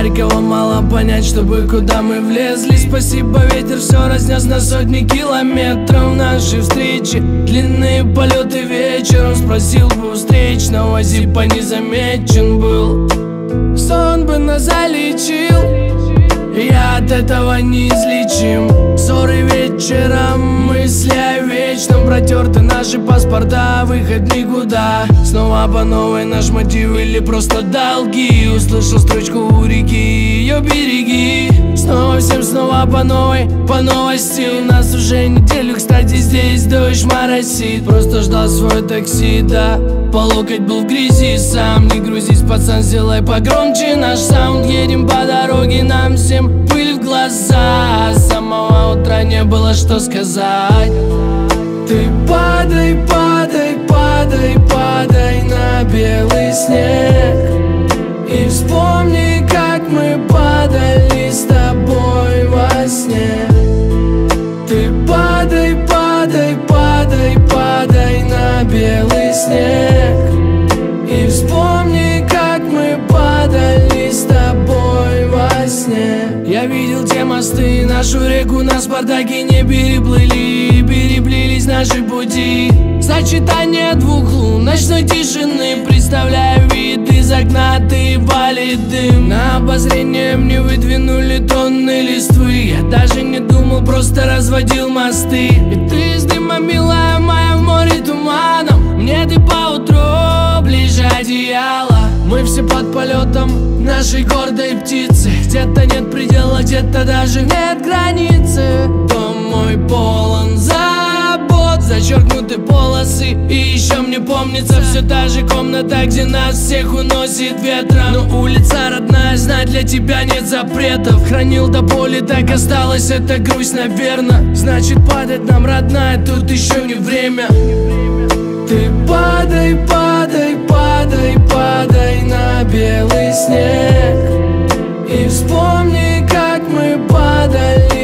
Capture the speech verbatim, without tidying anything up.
Харькова мало понять, чтобы куда мы влезли. Спасибо, ветер все разнес на сотни километров. Наши встречи, длинные полеты вечером. Спросил бы у встречного, зипа не замечен был. Сон бы нас залечил, я от этого неизлечим. Ссоры вечером, мысли о вечном. Протерты наши паспорта, выход никуда. Снова по новой наш мотив или просто долги. Услышал строчку у реки, ее береги. Снова всем снова по новой, по новости. У нас уже неделю, кстати, здесь дождь моросит. Просто ждал свой такси, да, по локоть был в грязи. Сам не грузись, пацан, сделай погромче наш саунд. Едем по дороге, нам всем пыль в глаза. С самого утра не было что сказать. Ты падай, падай, падай, падай на белый снег. И вспомни, как мы падали с тобой во сне. Ты падай, падай, падай, падай на белый снег. И вспомни, как мы падали с тобой во сне. Я видел те мосты, нашу реку на Спартаке не переплыли. Переплелись наши пути. Сочетание двух лун, ночной тишины. Представляю вид из окна, ты валит дым. На обозрение мне выдвинули тонны листвы. Я даже не думал, просто разводил мосты. И ты из дыма, милая моя, в море туманом. Мне ты поутру ближе одеяла. Мы все под полетом нашей гордой птицы. Где-то нет предела, где-то даже нет границы. Дом мой полон забот, зачеркнуты полосы. И еще мне помнится все та же комната, где нас всех уносит ветром. Но улица родная, знать для тебя нет запретов. Хранил до боли, так осталась эта грусть, наверно. Значит, падать нам, родная, тут еще не время. Ты падай, падай, падай, падай на белый снег. И вспомни, как мы падали